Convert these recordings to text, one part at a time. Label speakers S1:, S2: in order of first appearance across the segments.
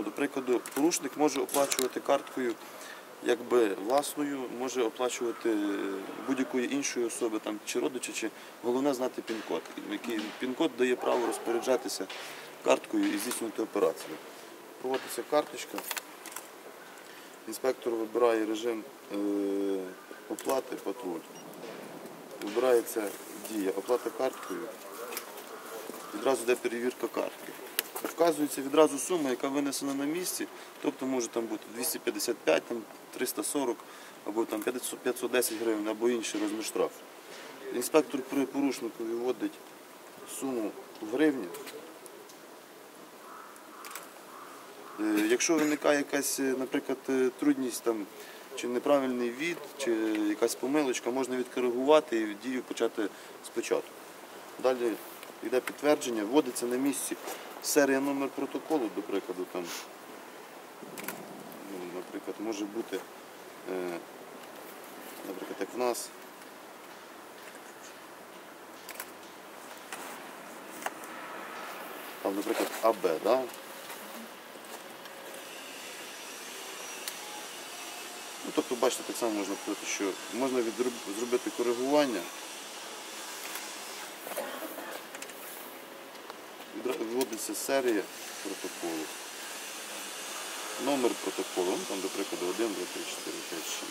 S1: до прикладу, порушник може оплачувати карткою якби власною, може оплачувати будь-якої іншої особи, там, чи родича, чи головне знати пін-код. Пін-код дає право розпоряджатися карткою і здійснювати операцію. Проводиться карточка, інспектор вибирає режим оплати, патруль. Вибирається дія, оплата карткою, відразу йде перевірка картки. Вказується відразу сума, яка винесена на місці, тобто може там бути 255, там 340, або там 510 гривень, або інший розмір штрафу. Інспектор при порушнику виводить суму в гривні. Якщо виникає якась, наприклад, трудність, там, чи неправильний ввід, чи якась помилочка, можна відкоригувати і дію почати спочатку. Далі йде підтвердження, вводиться на місці серія, номер протоколу, до прикладу, там, наприклад, може бути, наприклад, як в нас. Там, наприклад, АБ, да? Ну, тобто, бачите, так само можна сказати, що можна зробити коригування. Вводиться серія протоколу, номер протоколу, ну, там, до прикладу, 1, 2, 3, 4, 5, 6.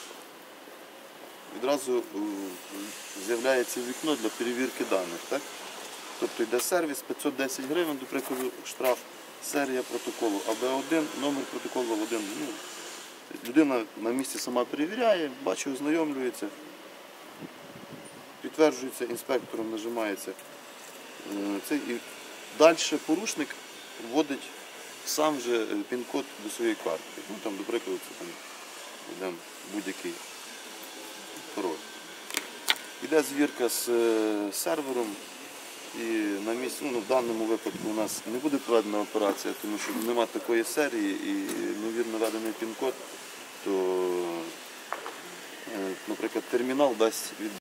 S1: Відразу з'являється вікно для перевірки даних. Так? Тобто йде сервіс, 510 гривень, до прикладу, штраф, серія протоколу АБ1, номер протоколу 1. Ну, людина на місці сама перевіряє, бачить, ознайомлюється, підтверджується, інспектором нажимається цей. І далі порушник вводить сам же пін-код до своєї картки. Ну, там, до прикладу, це там йде будь-який пароль. Іде звірка з сервером, і на місці, ну, в даному випадку у нас не буде проведена операція, тому що немає такої серії і невірно введений пін-код, то, наприклад, термінал дасть від